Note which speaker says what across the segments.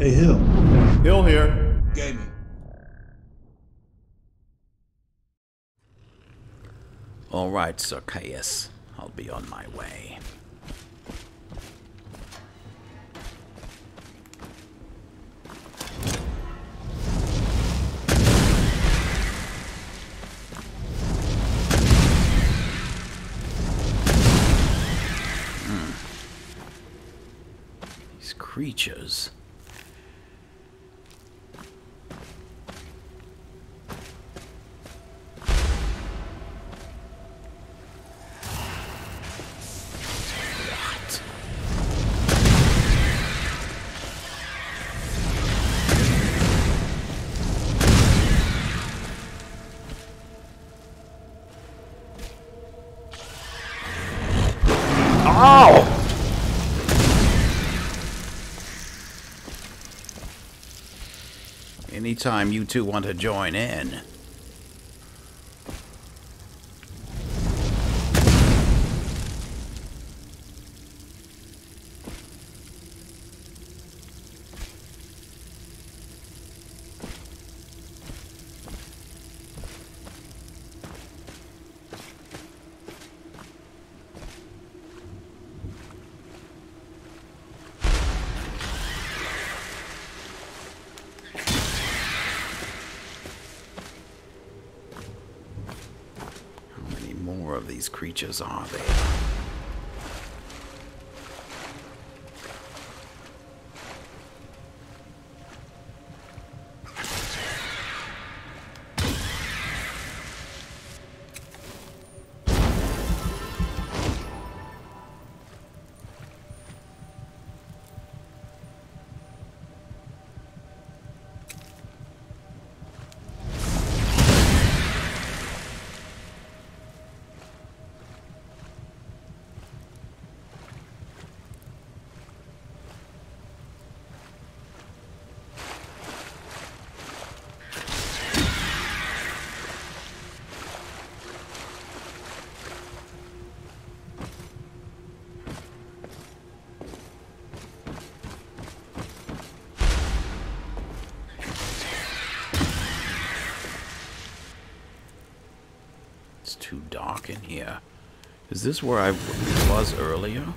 Speaker 1: Hey, Hill.
Speaker 2: Hill here.
Speaker 1: Gaming.
Speaker 3: All right, Sir Caius. I'll be on my way. These creatures. Oh! Anytime you two want to join in. More of these creatures are there? It's too dark in here. Is this where I was earlier?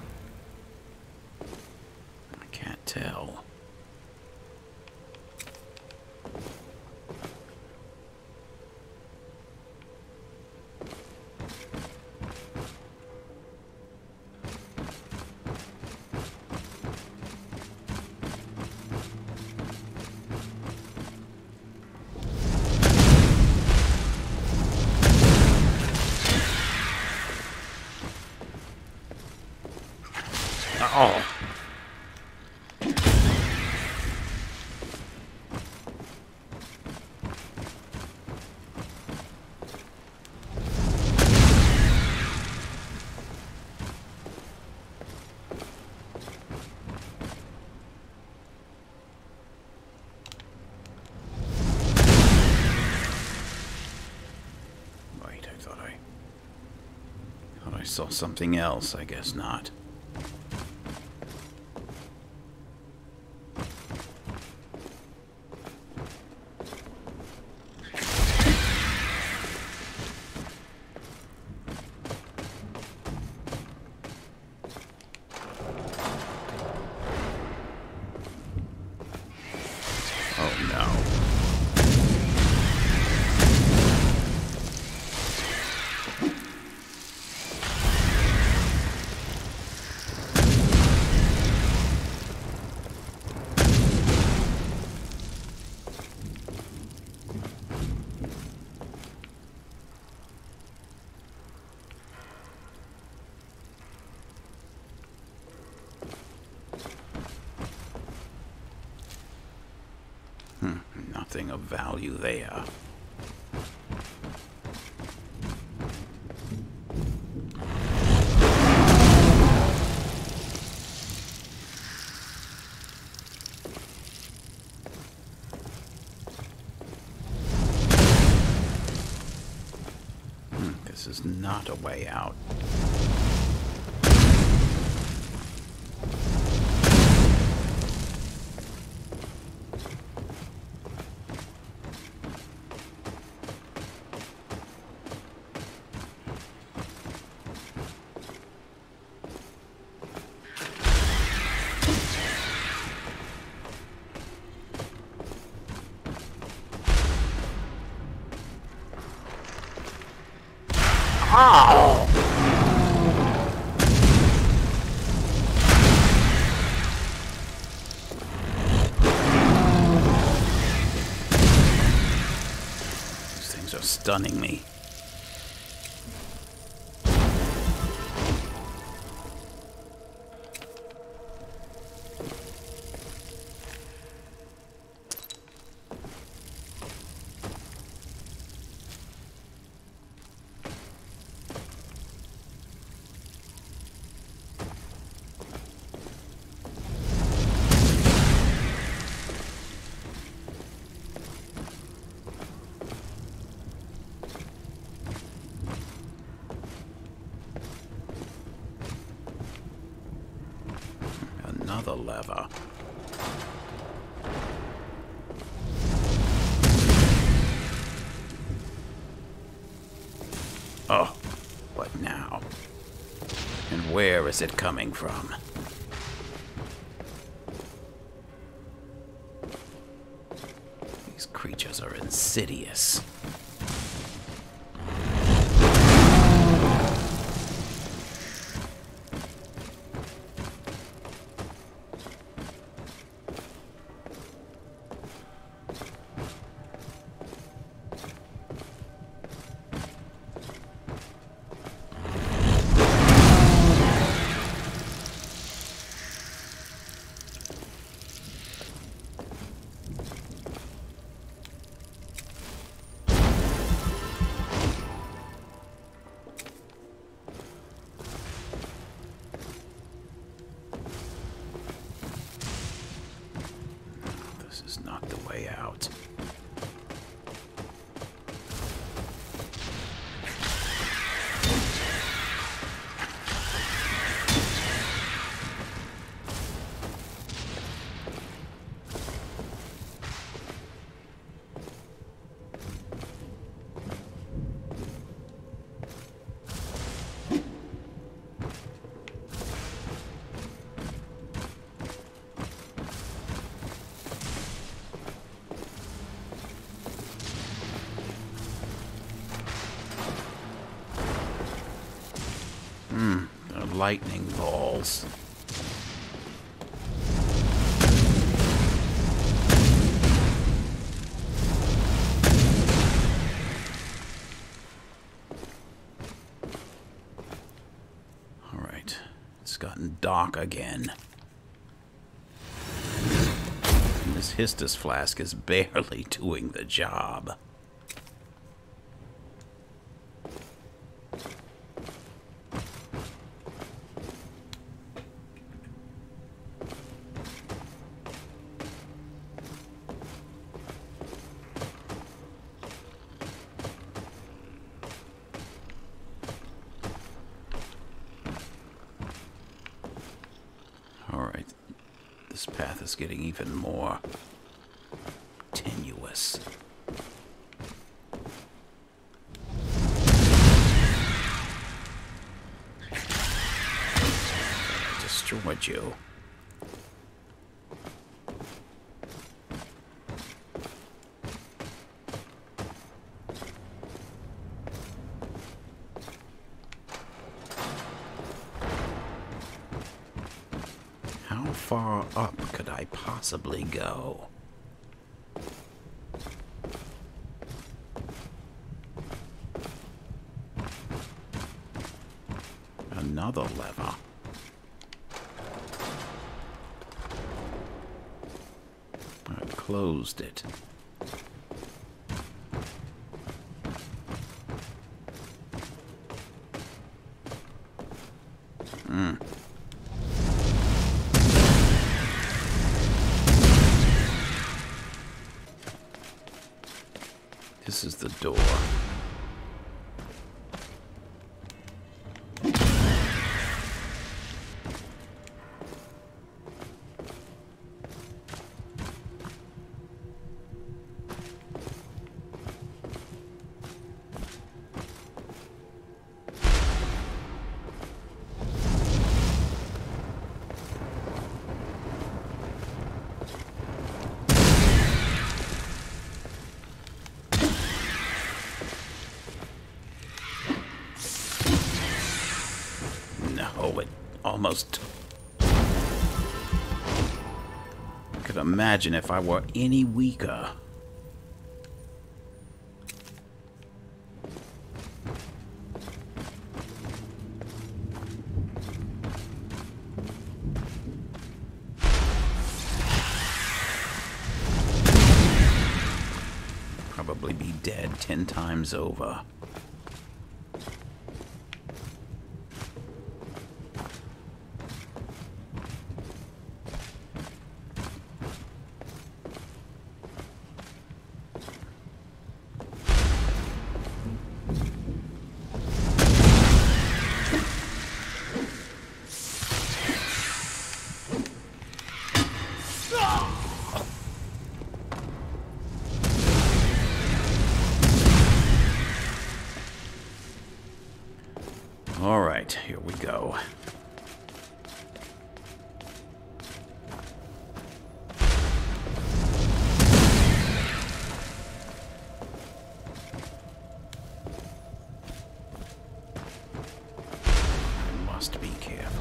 Speaker 3: I can't tell. Oh. Wait, I thought I saw something else. I guess not. Oh no. Nothing of value there. This is not a way out. Ow! These things are stunning me. Another lever. Oh, what now? And where is it coming from? These creatures are insidious. This is not the way out. They're lightning balls. All right, it's gotten dark again. And this Histus flask is barely doing the job. Alright, this path is getting even more tenuous. I destroyed you. How far up could I possibly go? Another lever. I closed it. This is the door. Oh, it almost... I could imagine if I were any weaker. Probably be dead 10 times over. All right, here we go. I must be careful.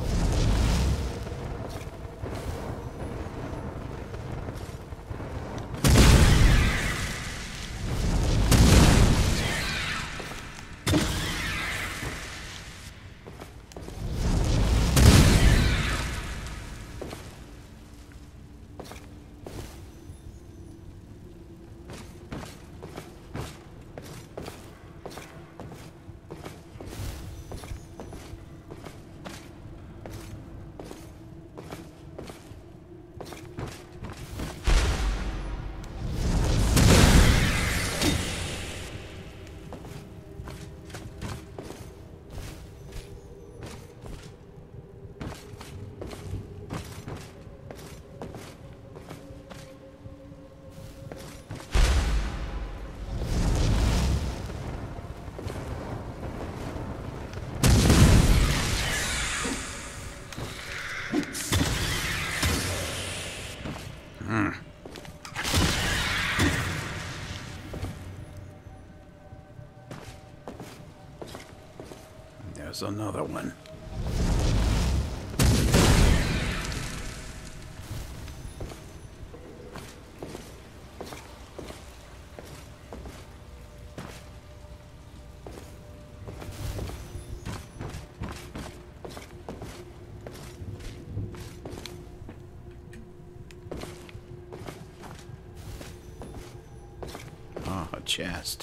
Speaker 3: There's another one. Ah, a chest.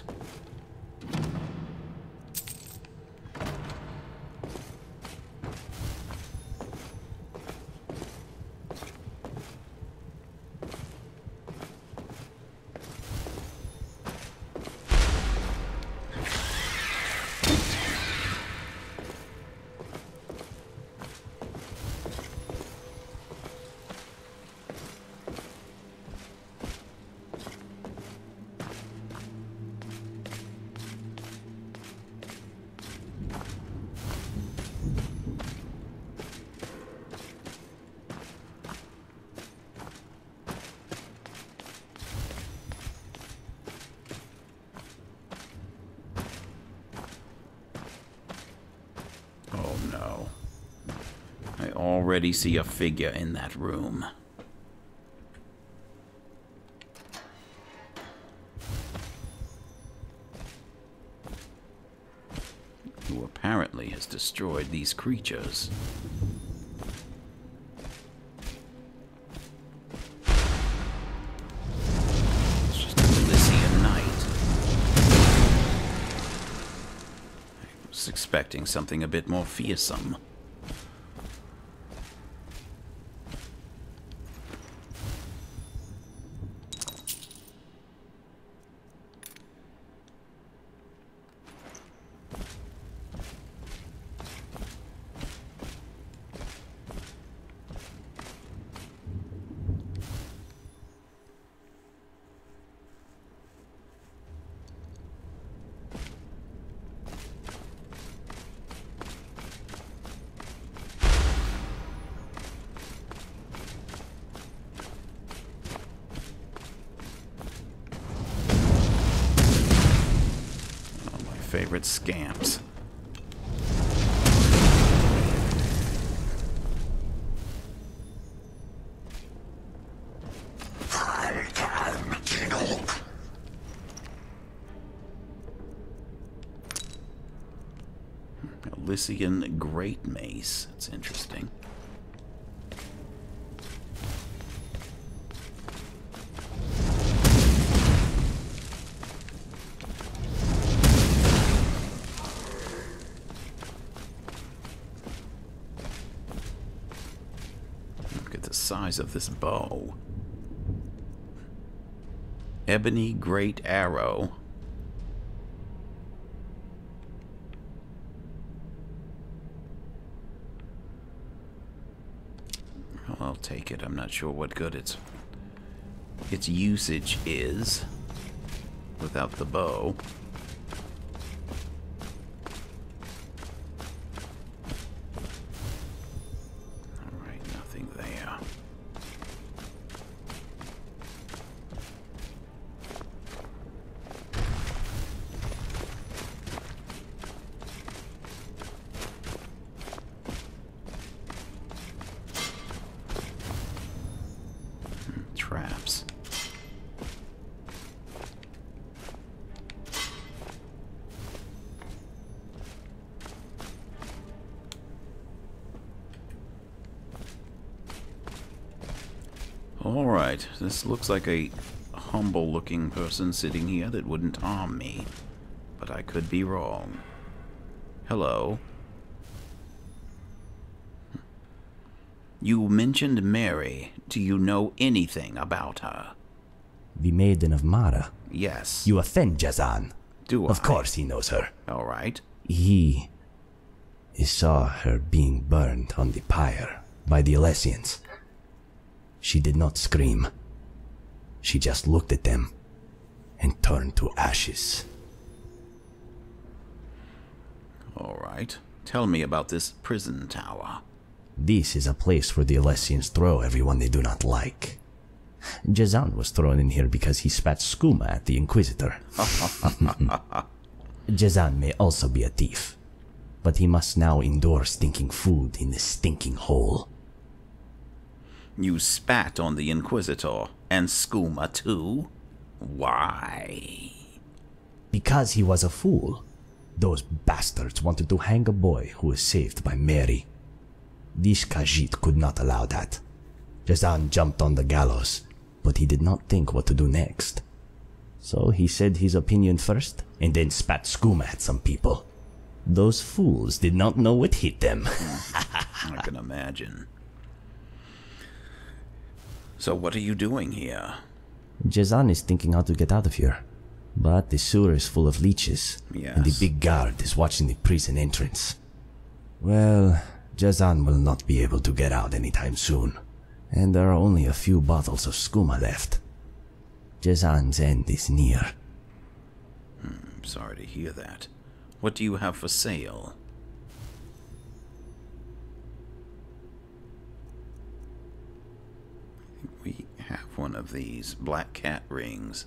Speaker 3: Oh no. I already see a figure in that room. Who apparently has destroyed these creatures. It's just a Elysian night. I was expecting something a bit more fearsome. Favorite scamps. Elysian Great Mace. That's interesting. Look at the size of this bow. Ebony Great Arrow. Well, I'll take it. I'm not sure what good its usage is without the bow. Alright, nothing there. Traps. Alright, this looks like a humble-looking person sitting here that wouldn't harm me. But I could be wrong. Hello. You mentioned Mary. Do you know anything about her?
Speaker 1: The Maiden of Mara.
Speaker 3: Yes.
Speaker 1: You offend Jazan.
Speaker 3: Do I?
Speaker 1: Of course he knows her.
Speaker 3: All right.
Speaker 1: He saw her being burned on the pyre by the Alessians. She did not scream. She just looked at them and turned to ashes.
Speaker 3: All right. Tell me about this prison tower.
Speaker 1: This is a place where the Alessians throw everyone they do not like. Jazan was thrown in here because he spat skooma at the Inquisitor. Jazan may also be a thief, but he must now endure stinking food in this stinking hole.
Speaker 3: You spat on the Inquisitor and skooma too? Why?
Speaker 1: Because he was a fool. Those bastards wanted to hang a boy who was saved by Mary. This Khajiit could not allow that. Jazan jumped on the gallows, but he did not think what to do next. So he said his opinion first, and then spat skooma at some people. Those fools did not know what hit them.
Speaker 3: I can imagine. So what are you doing here?
Speaker 1: Jazan is thinking how to get out of here. But the sewer is full of leeches,
Speaker 3: Yes.
Speaker 1: and the big guard is watching the prison entrance. Well, Jazan will not be able to get out anytime soon, and there are only a few bottles of skooma left. Jazan's end is near.
Speaker 3: Sorry to hear that. What do you have for sale? We have one of these black cat rings.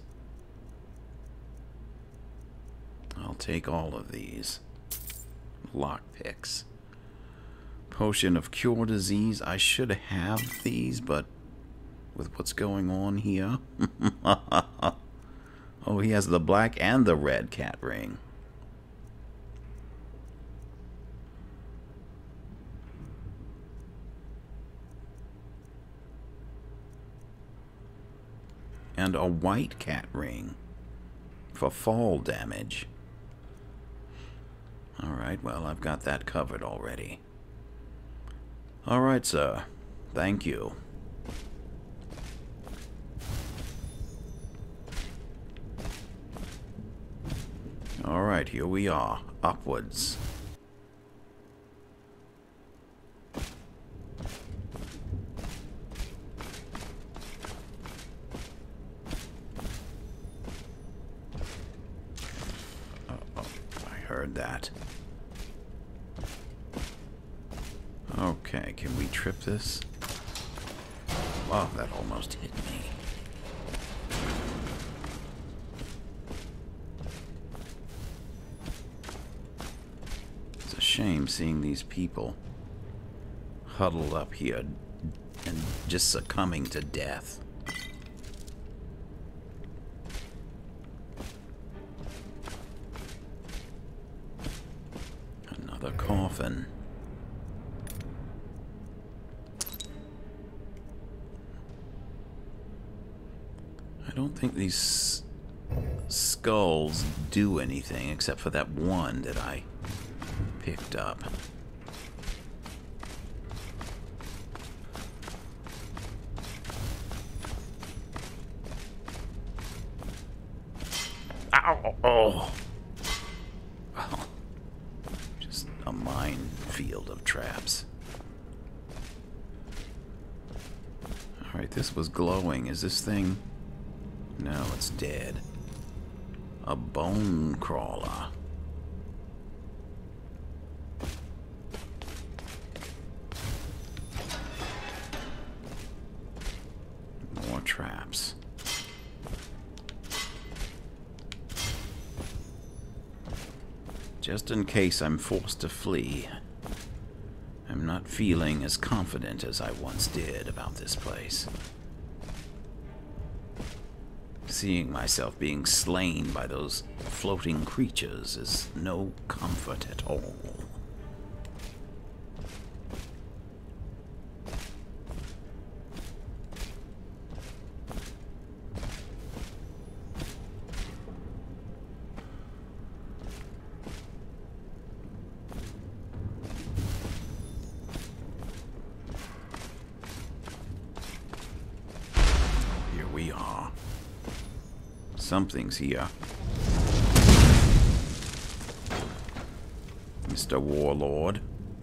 Speaker 3: I'll take all of these. Lockpicks. Potion of Cure Disease. I should have these, but with what's going on here. Oh, he has the black and the red cat ring. And a white cat ring for fall damage. Alright, well, I've got that covered already. Alright, sir. Thank you. Alright, here we are. Upwards. Uh-oh, I heard that. Okay, can we trip this? Wow, that almost hit me. It's a shame seeing these people huddled up here and just succumbing to death. Another coffin. I don't think these skulls do anything except for that one that I picked up. Ow! Oh! Well, just a minefield of traps. Alright, this was glowing. Is this thing... No, it's dead. A bone crawler. More traps. Just in case I'm forced to flee. I'm not feeling as confident as I once did about this place. Seeing myself being slain by those floating creatures is no comfort at all. Here we are. Something's here. Mr. Warlord.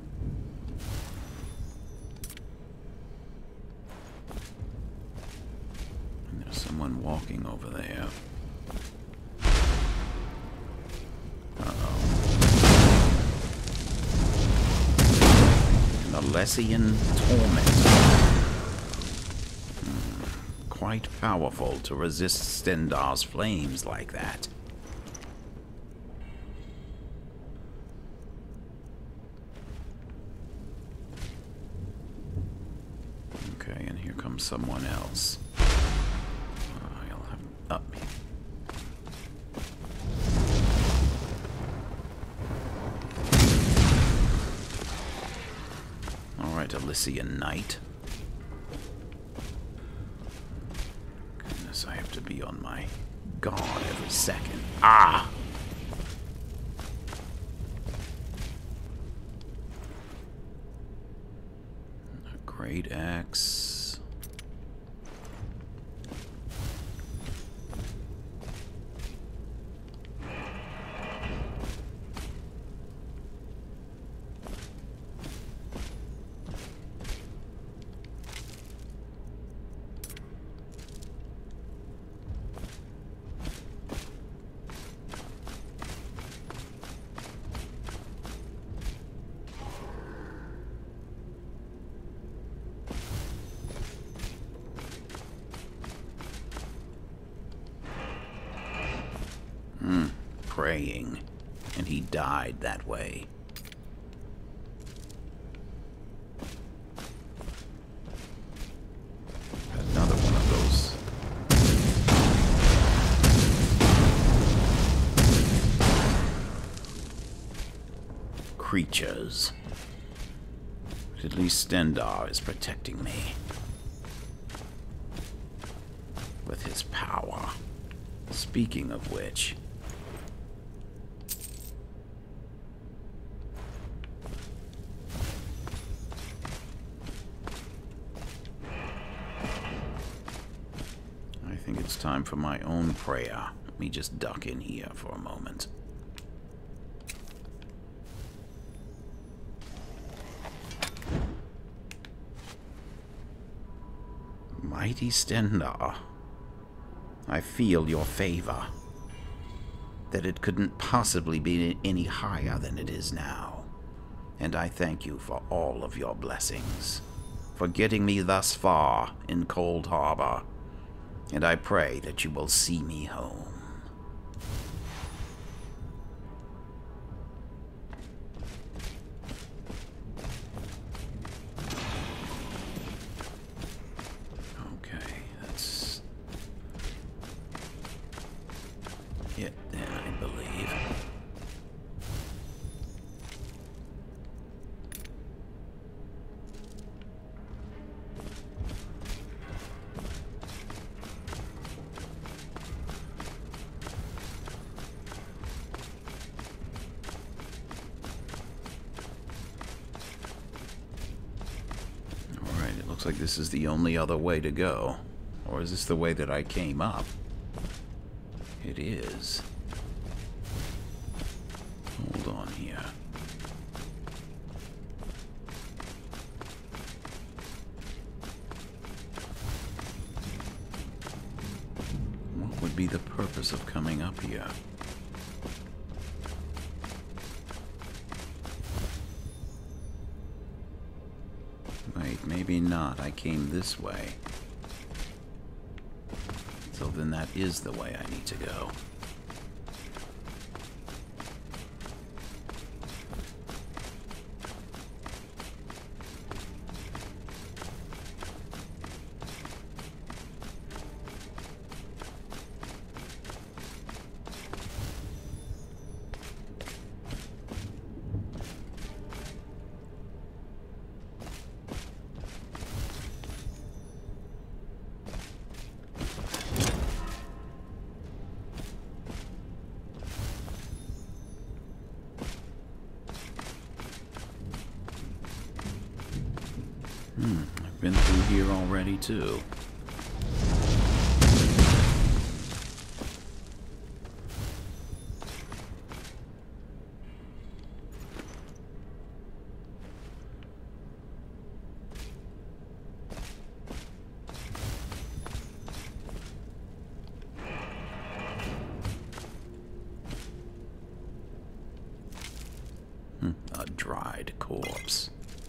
Speaker 3: And there's someone walking over there. Uh-oh. An Alessian tormentor. Quite powerful to resist Stendarr's flames like that. Okay, and here comes someone else. I'll have up. Alright, Elysian Knight. I have to be on my guard every second. Ah! A great axe. Praying, and he died that way. Another one of those. Creatures. But at least Stendarr is protecting me. With his power. Speaking of which... I think it's time for my own prayer. Let me just duck in here for a moment. Mighty Stendarr, I feel your favor. That it couldn't possibly be any higher than it is now. And I thank you for all of your blessings. For getting me thus far in Cold Harbor. And I pray that you will see me home. Okay, that's it then, I believe. looks like this is the only other way to go. Or is this the way that I came up? It is. Hold on here. What would be the purpose of coming up here? Wait, maybe not. I came this way. So then that is the way I need to go. I've been through here already, too. A dried corpse.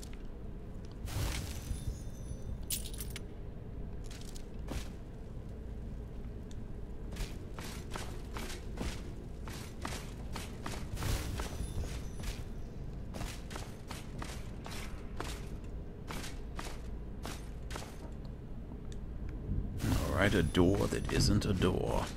Speaker 3: Alright, a door that isn't a door.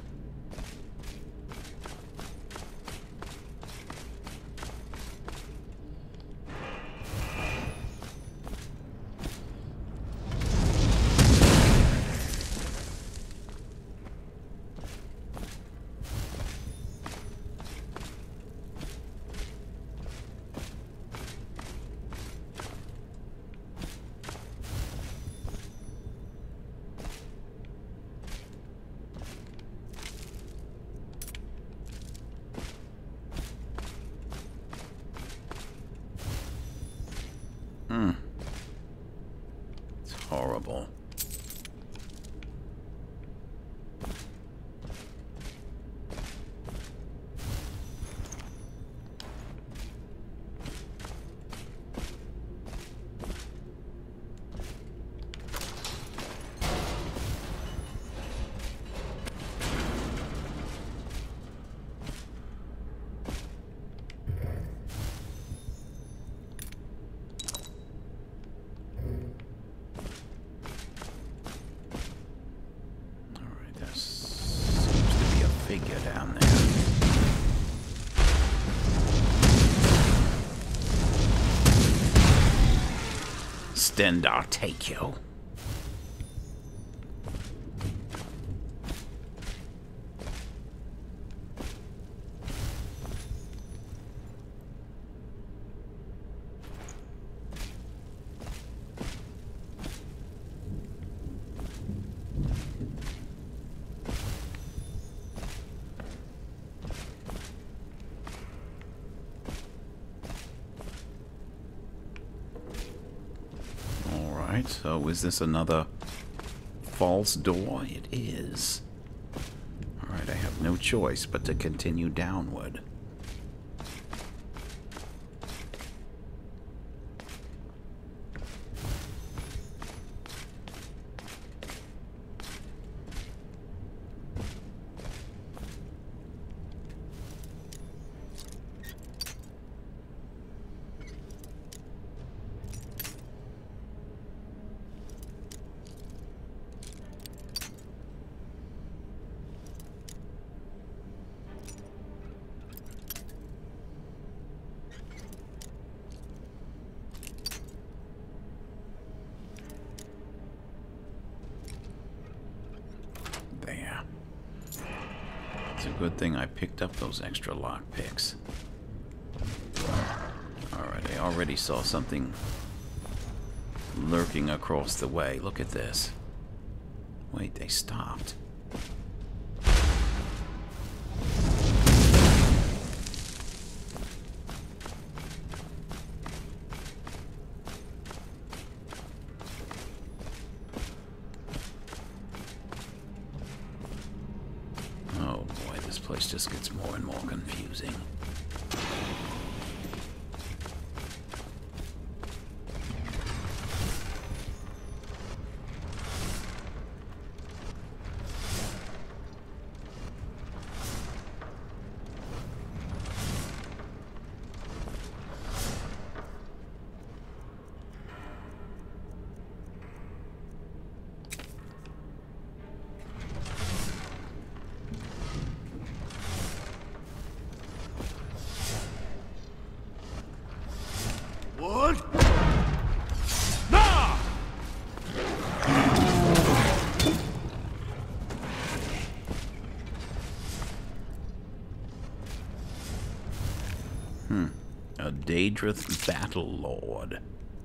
Speaker 3: It's horrible. Figure down there. Stendarr, take you. So is this another false door? It is. Alright, I have no choice but to continue downward. There. It's a good thing I picked up those extra lockpicks. Alright, I already saw something lurking across the way. Look at this. Wait, they stopped. Oh boy, this place just gets more and more confusing.
Speaker 2: What? Nah!
Speaker 3: A Daedrith Battle Lord.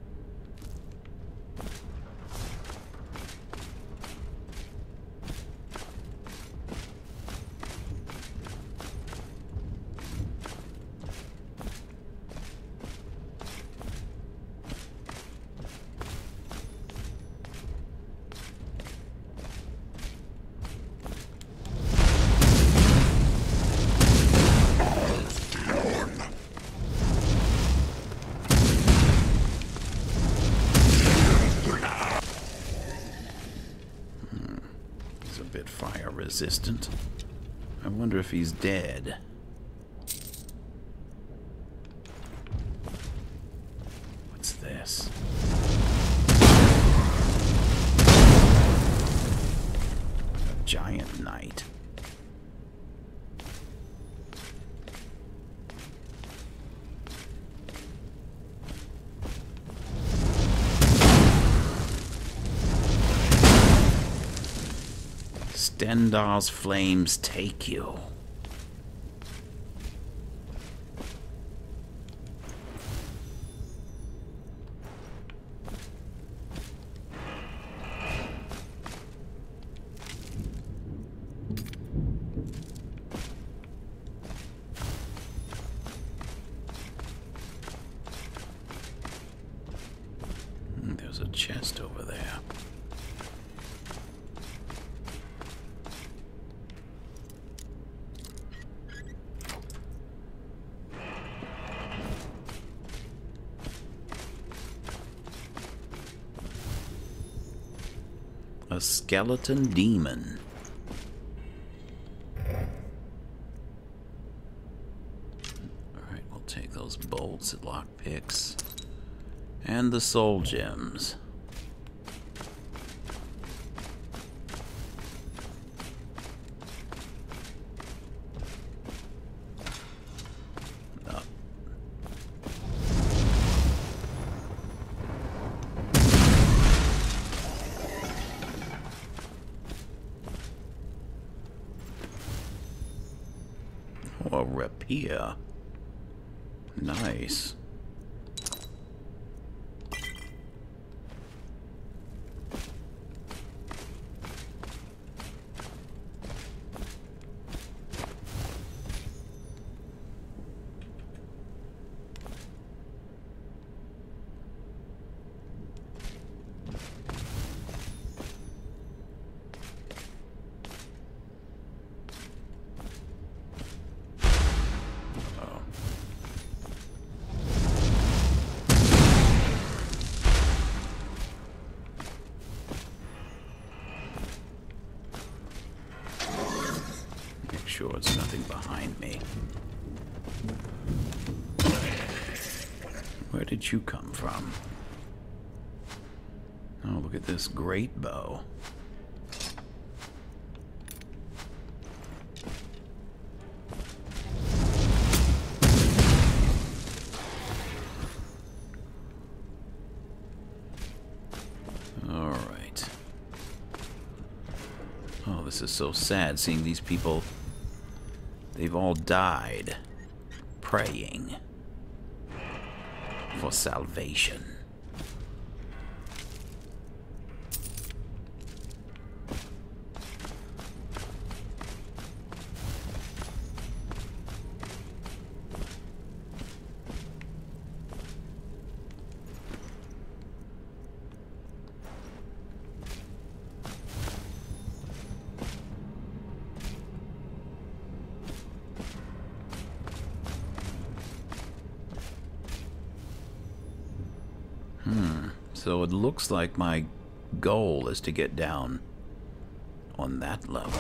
Speaker 3: He's a bit fire resistant. I wonder if he's dead. What's this? A giant knight. Stendarr's flames take you. There's a chest over there. A skeleton demon. Alright, we'll take those bolts and lockpicks. And the soul gems. Up. Oh, a rapier. Nice. Make sure it's nothing behind me. Where did you come from? Oh, look at this great bow. Alright. Oh, this is so sad seeing these people. They've all died praying for salvation. So it looks like my goal is to get down on that level.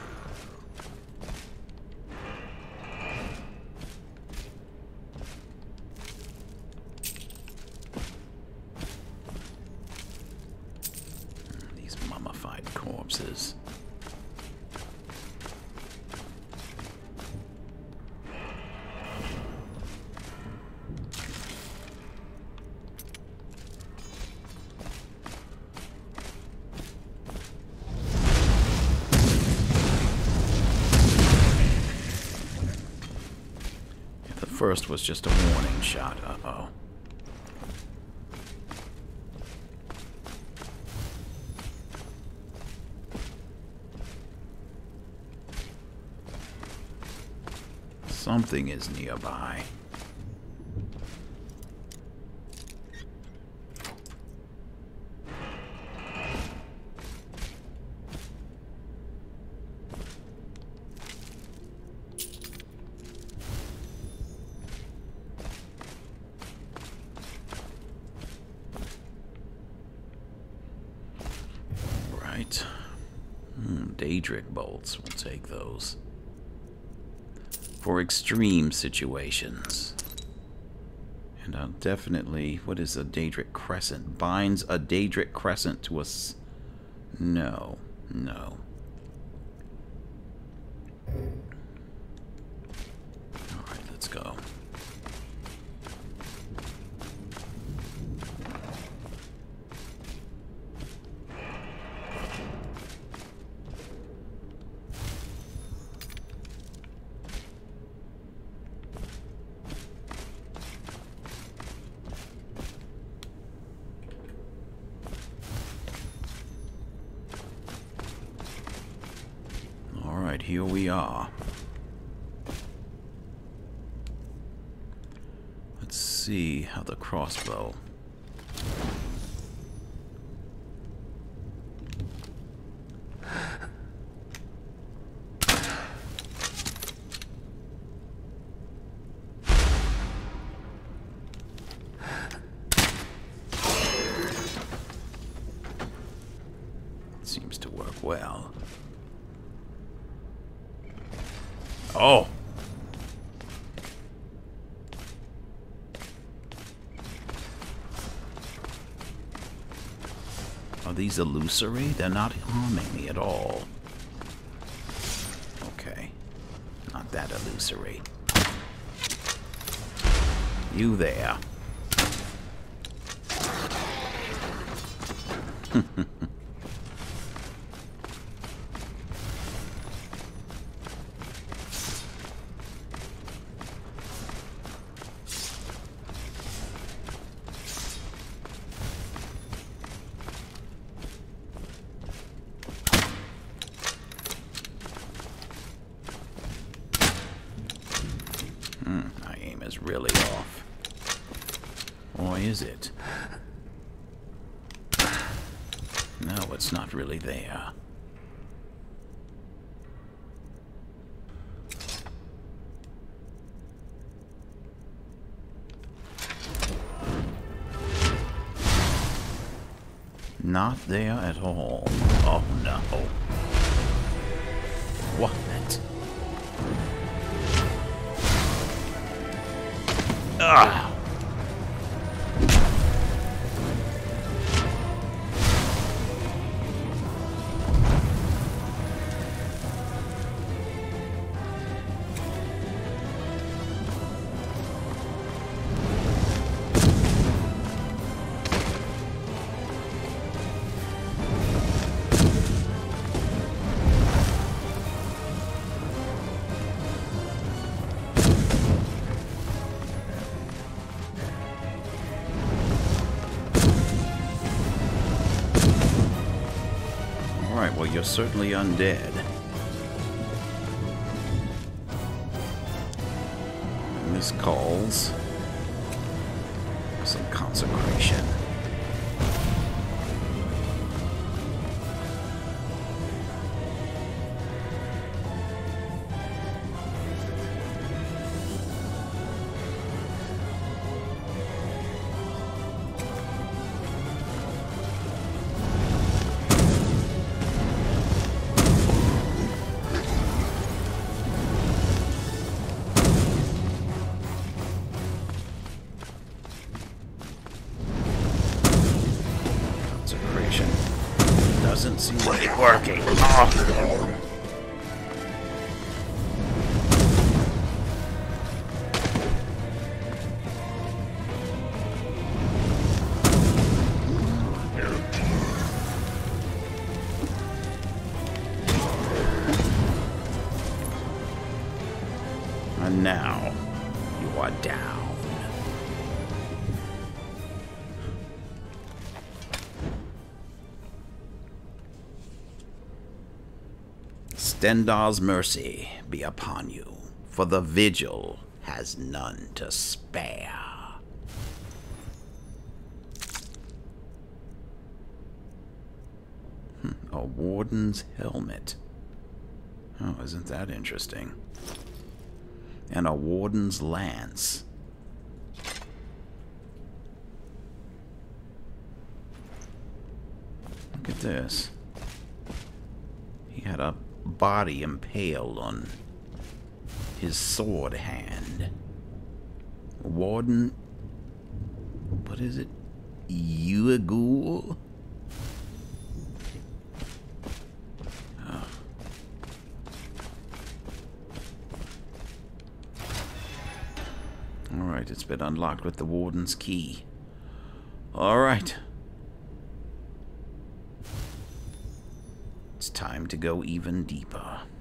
Speaker 3: These mummified corpses. First was just a warning shot. Uh-oh. Something is nearby. Daedric bolts, we'll take those. For extreme situations. And I'll definitely... What is a Daedric Crescent? Binds a Daedric Crescent to a... No. No. Alright, let's go. Alright, here we are. Let's see how the crossbow... seems to work well. Oh! Are these illusory? They're not harming me at all. Okay. Not that illusory. You there. My aim is really off. Or is it? No, it's not really there. Not there at all. Oh no. What? Ah! Alright, well, you're certainly undead. And this calls for some consecration. doesn't seem to be working. Oh. And now, you are down. Stendarr's mercy be upon you, for the vigil has none to spare. A warden's helmet. Oh, isn't that interesting? And a warden's lance. Look at this. He had a body impaled on his sword hand. Warden... what is it? Uagul? Oh. Alright, it's been unlocked with the warden's key. Alright. It's time to go even deeper.